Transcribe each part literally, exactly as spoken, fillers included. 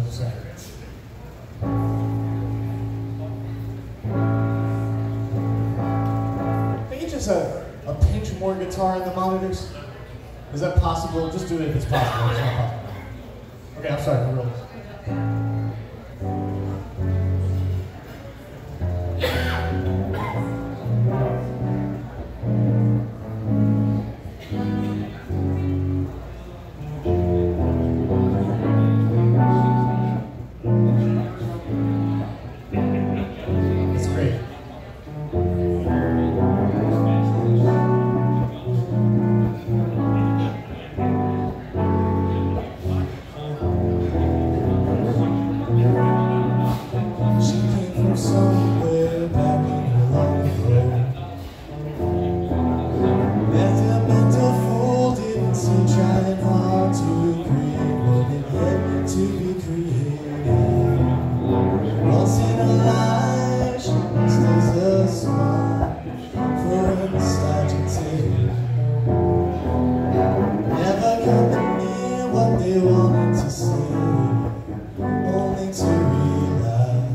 was saying. Can you just a, a pinch more guitar in the monitors? Is that possible? Just do it if it's possible. It's not possible. Okay, I'm sorry, for real. They wanted to say, only to realize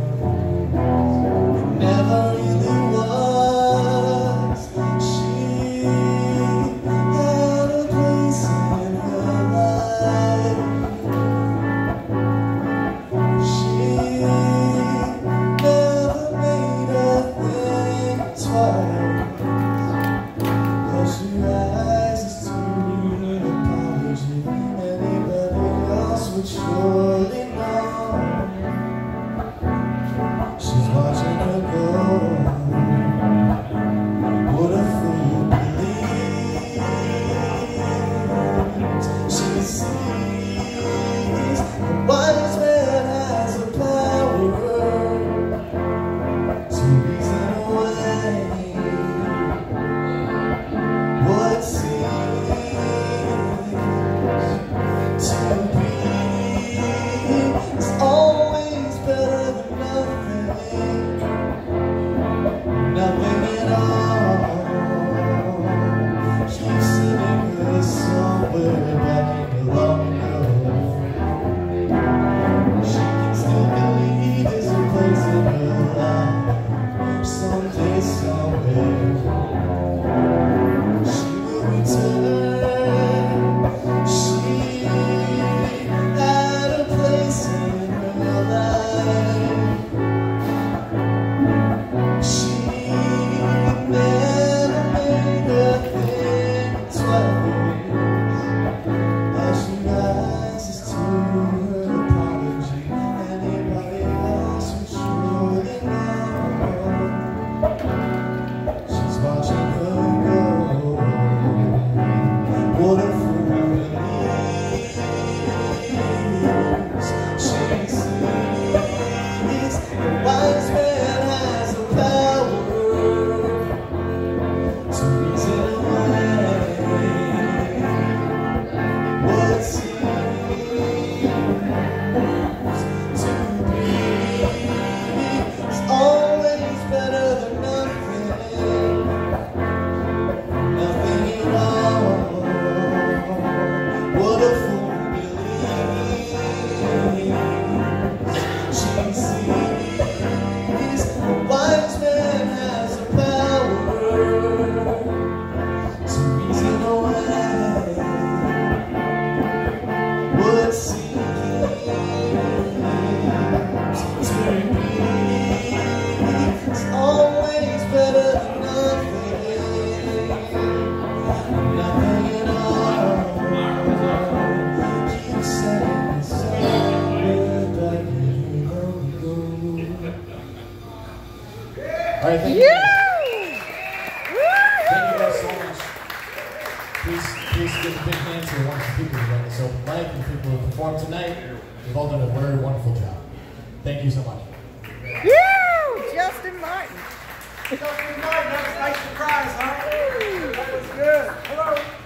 it never really was. She had a place in her life. She never made a thing twice. Cause she rises to an apology. Would surely know she's watching her go. Would a fool believe she sees the wise man has the power to reason away what seems to be. All right, thank you guys. Thank you guys so much. Please, please give a big hand to the wonderful people who run this open mic and the people who performed tonight. You've all done a very wonderful job. Thank you so much. Woo! Justin Martin. Justin Martin, that was a nice surprise, huh? That was good. Hello.